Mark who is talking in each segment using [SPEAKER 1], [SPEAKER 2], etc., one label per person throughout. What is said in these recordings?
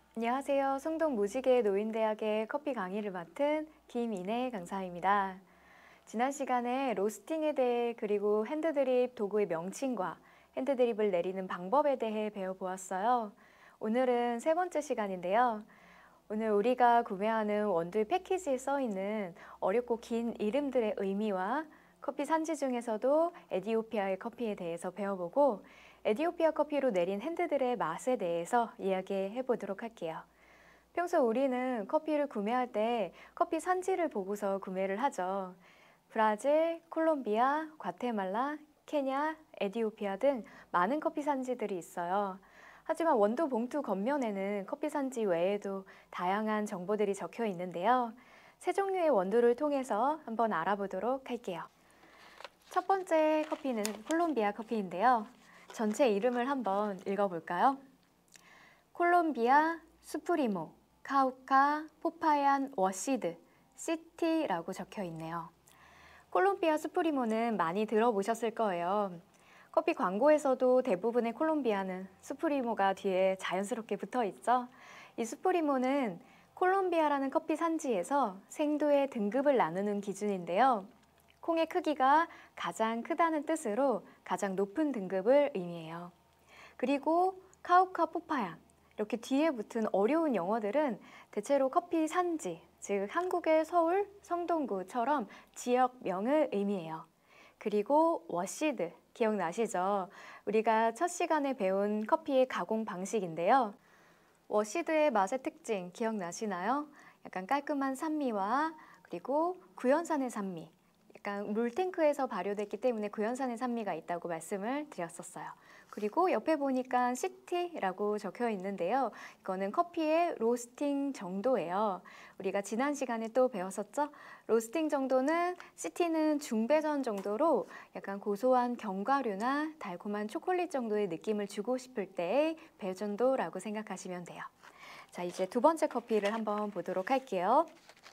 [SPEAKER 1] 안녕하세요. 송동 무지개 노인대학의 커피 강의를 맡은 김인혜 강사입니다. 지난 시간에 로스팅에 대해 그리고 핸드드립 도구의 명칭과 핸드드립을 내리는 방법에 대해 배워보았어요. 오늘은 세 번째 시간인데요. 오늘 우리가 구매하는 원두의 패키지에 써있는 어렵고 긴 이름들의 의미와 커피 산지 중에서도 에디오피아의 커피에 대해서 배워보고 에디오피아 커피로 내린 핸드들의 맛에 대해서 이야기해 보도록 할게요. 평소 우리는 커피를 구매할 때 커피 산지를 보고서 구매를 하죠. 브라질, 콜롬비아, 과테말라, 케냐, 에디오피아 등 많은 커피 산지들이 있어요. 하지만 원두 봉투 겉면에는 커피 산지 외에도 다양한 정보들이 적혀 있는데요. 세 종류의 원두를 통해서 한번 알아보도록 할게요. 첫 번째 커피는 콜롬비아 커피인데요. 전체 이름을 한번 읽어볼까요? 콜롬비아 수프리모, 카우카, 포파얀 워시드, 시티라고 적혀 있네요. 콜롬비아 수프리모는 많이 들어보셨을 거예요. 커피 광고에서도 대부분의 콜롬비아는 수프리모가 뒤에 자연스럽게 붙어 있죠. 이 수프리모는 콜롬비아라는 커피 산지에서 생두의 등급을 나누는 기준인데요. 콩의 크기가 가장 크다는 뜻으로 가장 높은 등급을 의미해요. 그리고 카우카 포파얀, 이렇게 뒤에 붙은 어려운 영어들은 대체로 커피 산지, 즉 한국의 서울, 성동구처럼 지역명을 의미해요. 그리고 워시드, 기억나시죠? 우리가 첫 시간에 배운 커피의 가공 방식인데요. 워시드의 맛의 특징 기억나시나요? 약간 깔끔한 산미와 그리고 구연산의 산미, 약간 물탱크에서 발효됐기 때문에 구연산의 산미가 있다고 말씀을 드렸었어요. 그리고 옆에 보니까 시티라고 적혀 있는데요. 이거는 커피의 로스팅 정도예요. 우리가 지난 시간에 또 배웠었죠? 로스팅 정도는 시티는 중배전 정도로 약간 고소한 견과류나 달콤한 초콜릿 정도의 느낌을 주고 싶을 때의 배전도라고 생각하시면 돼요. 자, 이제 두 번째 커피를 한번 보도록 할게요.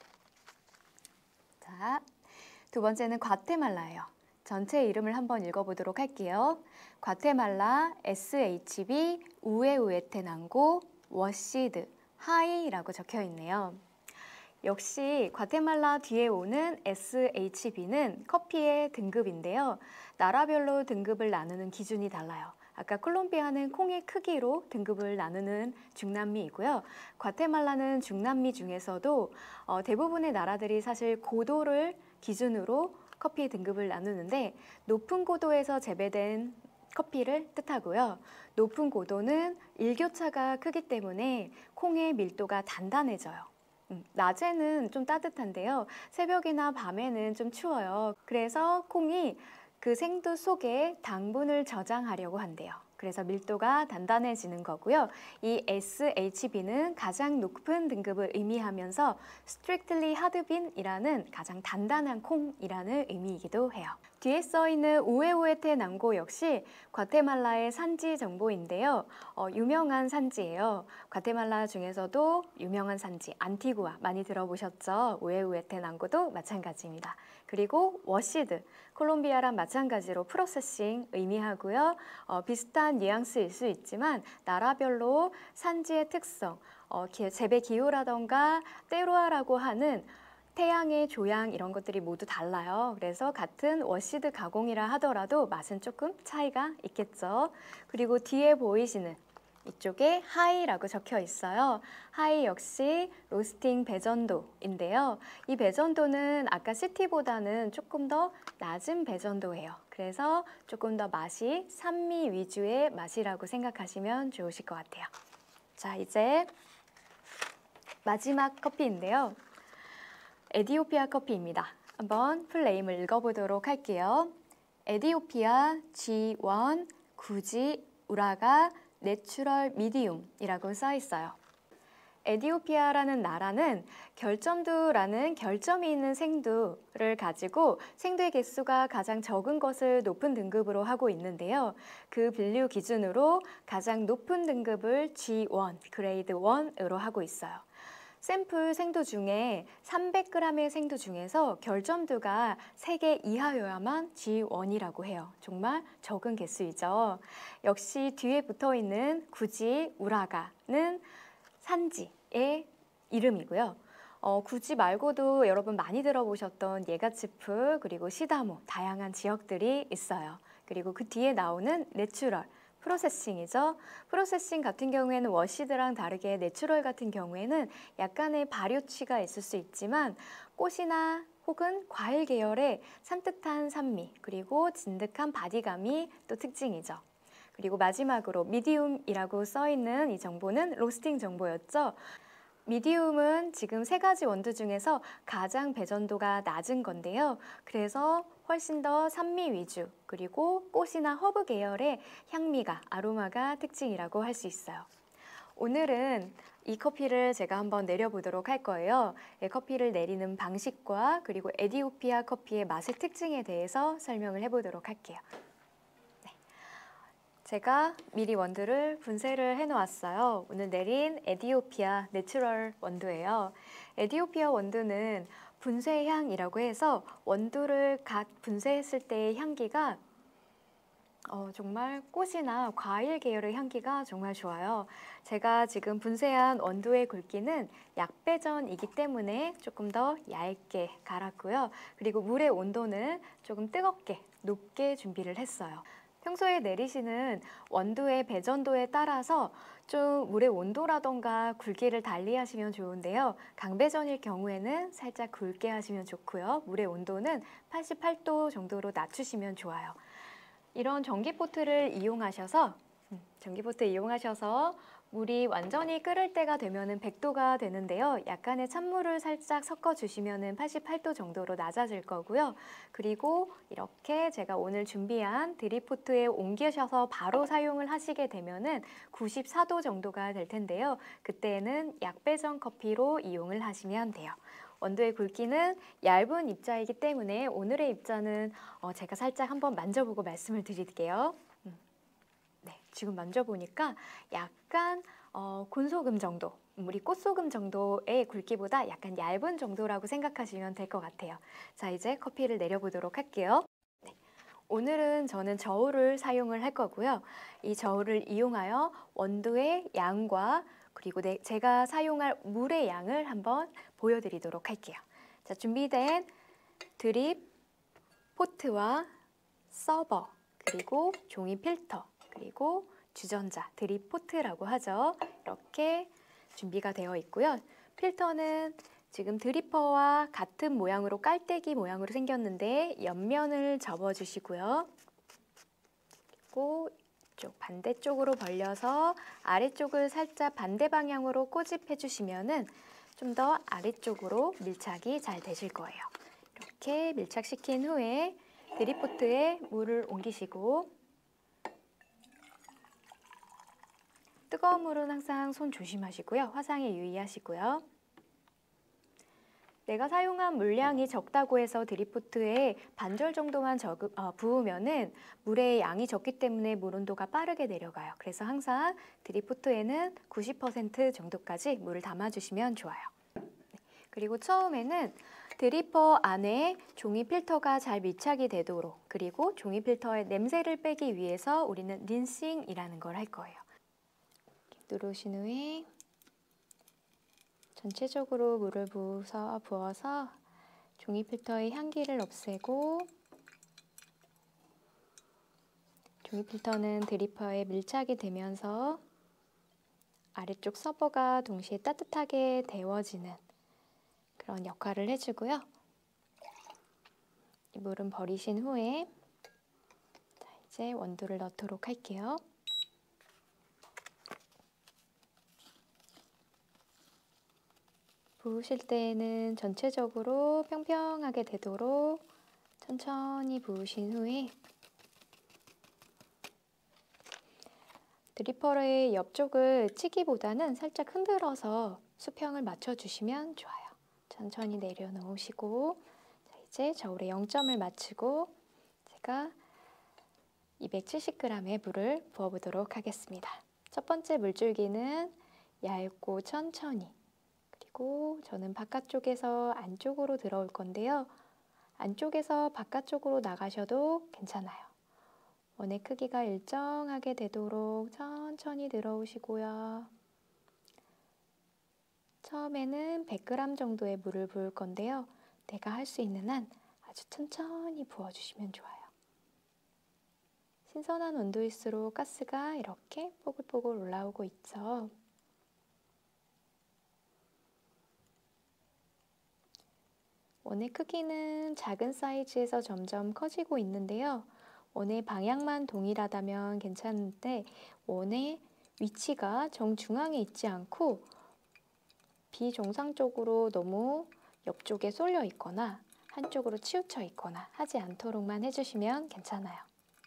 [SPEAKER 1] 자, 두 번째는 과테말라예요. 전체 이름을 한번 읽어보도록 할게요. 과테말라 SHB 우에우에테난고 워시드 하이라고 적혀 있네요. 역시 과테말라 뒤에 오는 SHB는 커피의 등급인데요. 나라별로 등급을 나누는 기준이 달라요. 아까 콜롬비아는 콩의 크기로 등급을 나누는 중남미이고요. 과테말라는 중남미 중에서도 대부분의 나라들이 사실 고도를 기준으로 커피 등급을 나누는데 높은 고도에서 재배된 커피를 뜻하고요. 높은 고도는 일교차가 크기 때문에 콩의 밀도가 단단해져요. 낮에는 좀 따뜻한데요. 새벽이나 밤에는 좀 추워요. 그래서 콩이 그 생두 속에 당분을 저장하려고 한대요. 그래서 밀도가 단단해지는 거고요. 이 SHB는 가장 높은 등급을 의미하면서 strictly hard bean이라는 가장 단단한 콩이라는 의미이기도 해요. 뒤에 써있는 우에우에테난고 역시 과테말라의 산지 정보인데요. 유명한 산지예요. 과테말라 중에서도 유명한 산지 안티구아 많이 들어보셨죠? 우에우에테난고도 마찬가지입니다. 그리고 워시드, 콜롬비아랑 마찬가지로 프로세싱 의미하고요. 비슷한 뉘앙스일 수 있지만 나라별로 산지의 특성, 재배 기후라던가 때로아라고 하는 태양의 조향 이런 것들이 모두 달라요. 그래서 같은 워시드 가공이라 하더라도 맛은 조금 차이가 있겠죠. 그리고 뒤에 보이시는 이쪽에 하이라고 적혀 있어요. 하이 역시 로스팅 배전도인데요. 이 배전도는 아까 시티보다는 조금 더 낮은 배전도예요. 그래서 조금 더 맛이 산미 위주의 맛이라고 생각하시면 좋으실 것 같아요. 자, 이제 마지막 커피인데요. 에디오피아 커피입니다. 한번 풀네임을 읽어보도록 할게요. 에디오피아 G1 구지 우라가 내추럴 미디움이라고 써 있어요. 에디오피아라는 나라는 결점두라는 결점이 있는 생두를 가지고 생두의 개수가 가장 적은 것을 높은 등급으로 하고 있는데요. 그 분류 기준으로 가장 높은 등급을 G1, 그레이드 1으로 하고 있어요. 샘플 생두 중에 300g의 생두 중에서 결점두가 3개 이하여야만 G1이라고 해요. 정말 적은 개수이죠. 역시 뒤에 붙어있는 구지 우라가는 산지의 이름이고요. 구지 말고도 여러분 많이 들어보셨던 예가치프 그리고 시다모 다양한 지역들이 있어요. 그리고 그 뒤에 나오는 내추럴 프로세싱이죠. 프로세싱 같은 경우에는 워시드랑 다르게 내추럴 같은 경우에는 약간의 발효취가 있을 수 있지만 꽃이나 혹은 과일 계열의 산뜻한 산미 그리고 진득한 바디감이 또 특징이죠. 그리고 마지막으로 미디움이라고 써있는 이 정보는 로스팅 정보였죠. 미디움은 지금 세 가지 원두 중에서 가장 배전도가 낮은 건데요. 그래서 훨씬 더 산미 위주 그리고 꽃이나 허브 계열의 향미가 아로마가 특징이라고 할 수 있어요. 오늘은 이 커피를 제가 한번 내려보도록 할 거예요. 커피를 내리는 방식과 그리고 에디오피아 커피의 맛의 특징에 대해서 설명을 해보도록 할게요. 제가 미리 원두를 분쇄를 해놓았어요. 오늘 내린 에디오피아 내추럴 원두예요. 에디오피아 원두는 분쇄향이라고 해서 원두를 갓 분쇄했을 때의 향기가 정말 꽃이나 과일 계열의 향기가 정말 좋아요. 제가 지금 분쇄한 원두의 굵기는 약배전이기 때문에 조금 더 얇게 갈았고요. 그리고 물의 온도는 조금 뜨겁게, 높게 준비를 했어요. 평소에 내리시는 원두의 배전도에 따라서 좀 물의 온도라던가 굵기를 달리 하시면 좋은데요. 강배전일 경우에는 살짝 굵게 하시면 좋고요. 물의 온도는 88도 정도로 낮추시면 좋아요. 이런 전기포트를 이용하셔서 물이 완전히 끓을 때가 되면은 100도가 되는데요. 약간의 찬물을 살짝 섞어주시면은 88도 정도로 낮아질 거고요. 그리고 이렇게 제가 오늘 준비한 드립포트에 옮기셔서 바로 사용을 하시게 되면은 94도 정도가 될 텐데요. 그때는 약배전 커피로 이용을 하시면 돼요. 원두의 굵기는 얇은 입자이기 때문에 오늘의 입자는 제가 살짝 한번 만져보고 말씀을 드릴게요. 네, 지금 만져보니까 약간 곤소금 정도, 우리 꽃소금 정도의 굵기보다 약간 얇은 정도라고 생각하시면 될 것 같아요. 자, 이제 커피를 내려보도록 할게요. 네, 오늘은 저는 저울을 사용을 할 거고요. 이 저울을 이용하여 원두의 양과 그리고 제가 사용할 물의 양을 한번 보여드리도록 할게요. 자, 준비된 드립, 포트와 서버, 그리고 종이 필터, 그리고 주전자, 드립 포트라고 하죠. 이렇게 준비가 되어 있고요. 필터는 지금 드리퍼와 같은 모양으로 깔때기 모양으로 생겼는데 옆면을 접어주시고요. 그리고 이쪽 반대쪽으로 벌려서 아래쪽을 살짝 반대 방향으로 꼬집해 주시면은 좀 더 아래쪽으로 밀착이 잘 되실 거예요. 이렇게 밀착시킨 후에 드립포트에 물을 옮기시고 뜨거운 물은 항상 손 조심하시고요. 화상에 유의하시고요. 내가 사용한 물량이 적다고 해서 드립포트에 반절 정도만 부으면은 물의 양이 적기 때문에 물 온도가 빠르게 내려가요. 그래서 항상 드립포트에는 90% 정도까지 물을 담아주시면 좋아요. 그리고 처음에는 드리퍼 안에 종이 필터가 잘 밀착이 되도록 그리고 종이 필터의 냄새를 빼기 위해서 우리는 린싱이라는 걸 할 거예요. 누르신 후에 전체적으로 물을 부어서 종이 필터의 향기를 없애고 종이 필터는 드리퍼에 밀착이 되면서 아래쪽 서버가 동시에 따뜻하게 데워지는 그런 역할을 해주고요. 이 물은 버리신 후에 자, 이제 원두를 넣도록 할게요. 부으실 때에는 전체적으로 평평하게 되도록 천천히 부으신 후에 드리퍼의 옆쪽을 치기보다는 살짝 흔들어서 수평을 맞춰주시면 좋아요. 천천히 내려놓으시고 자, 이제 저울에 0점을 맞추고 제가 270g의 물을 부어보도록 하겠습니다. 첫 번째 물줄기는 얇고 천천히 그리고 저는 바깥쪽에서 안쪽으로 들어올 건데요. 안쪽에서 바깥쪽으로 나가셔도 괜찮아요. 원의 크기가 일정하게 되도록 천천히 들어오시고요. 처음에는 100g 정도의 물을 부을 건데요. 내가 할 수 있는 한 아주 천천히 부어주시면 좋아요. 신선한 온도일수록 가스가 이렇게 뽀글뽀글 올라오고 있죠. 원의 크기는 작은 사이즈에서 점점 커지고 있는데요. 원의 방향만 동일하다면 괜찮은데 원의 위치가 정중앙에 있지 않고 비정상적으로 너무 옆쪽에 쏠려 있거나 한쪽으로 치우쳐 있거나 하지 않도록만 해주시면 괜찮아요.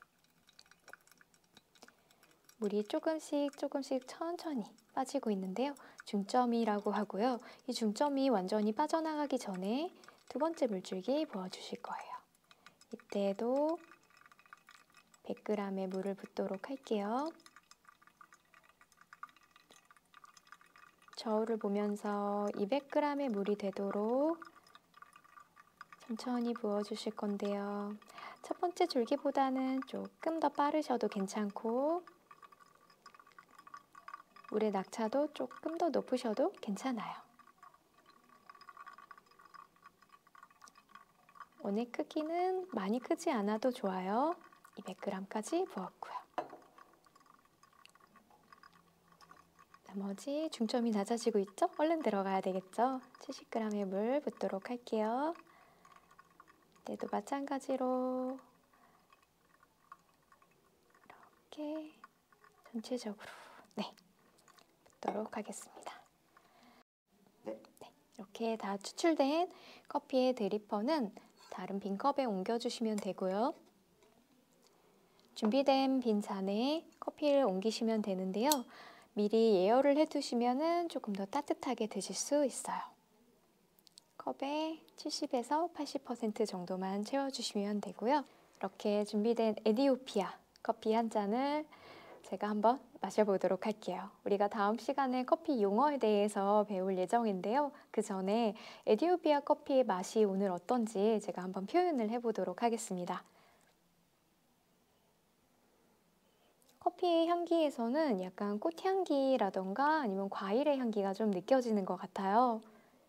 [SPEAKER 1] 물이 조금씩 천천히 빠지고 있는데요. 중점이라고 하고요. 이 중점이 완전히 빠져나가기 전에 두 번째 물줄기 부어주실 거예요. 이때도 100g의 물을 붓도록 할게요. 저울을 보면서 200g의 물이 되도록 천천히 부어주실 건데요. 첫 번째 줄기보다는 조금 더 빠르셔도 괜찮고 물의 낙차도 조금 더 높으셔도 괜찮아요. 원의 크기는 많이 크지 않아도 좋아요. 200g까지 부었고요. 나머지 중점이 낮아지고 있죠? 얼른 들어가야 되겠죠? 70g의 물 붓도록 할게요. 이때도 마찬가지로 이렇게 전체적으로 붓도록 하겠습니다. 네, 이렇게 다 추출된 커피의 드리퍼는 다른 빈 컵에 옮겨주시면 되고요. 준비된 빈 잔에 커피를 옮기시면 되는데요. 미리 예열을 해두시면 조금 더 따뜻하게 드실 수 있어요. 컵에 70에서 80% 정도만 채워주시면 되고요. 이렇게 준비된 에디오피아 커피 한 잔을 제가 한번 마셔보도록 할게요. 우리가 다음 시간에 커피 용어에 대해서 배울 예정인데요. 그 전에 에디오피아 커피의 맛이 오늘 어떤지 제가 한번 표현을 해보도록 하겠습니다. 커피의 향기에서는 약간 꽃향기라던가 아니면 과일의 향기가 좀 느껴지는 것 같아요.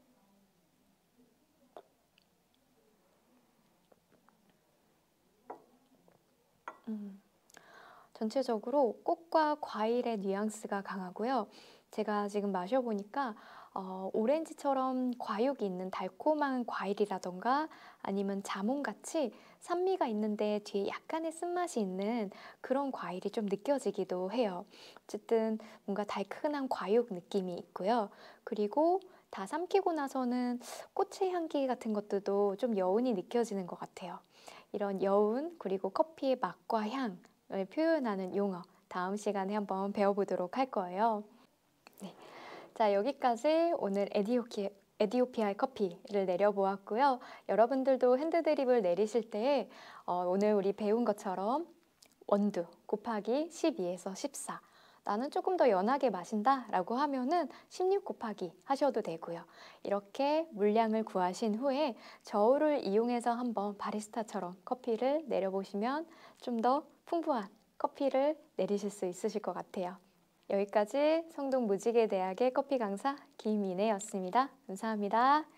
[SPEAKER 1] 전체적으로 꽃과 과일의 뉘앙스가 강하고요. 제가 지금 마셔보니까 오렌지처럼 과육이 있는 달콤한 과일이라던가 아니면 자몽같이 산미가 있는데 뒤에 약간의 쓴맛이 있는 그런 과일이 좀 느껴지기도 해요. 어쨌든 뭔가 달큰한 과육 느낌이 있고요. 그리고 다 삼키고 나서는 꽃의 향기 같은 것들도 좀 여운이 느껴지는 것 같아요. 이런 여운 그리고 커피의 맛과 향을 표현하는 용어 다음 시간에 한번 배워보도록 할 거예요. 네. 자, 여기까지 오늘 에디오피아의 커피를 내려보았고요. 여러분들도 핸드드립을 내리실 때 오늘 우리 배운 것처럼 원두 곱하기 12에서 14 나는 조금 더 연하게 마신다 라고 하면은 16 곱하기 하셔도 되고요. 이렇게 물량을 구하신 후에 저울을 이용해서 한번 바리스타처럼 커피를 내려보시면 좀 더 풍부한 커피를 내리실 수 있으실 것 같아요. 여기까지 성동무지개대학의 커피 강사 김인혜였습니다. 감사합니다.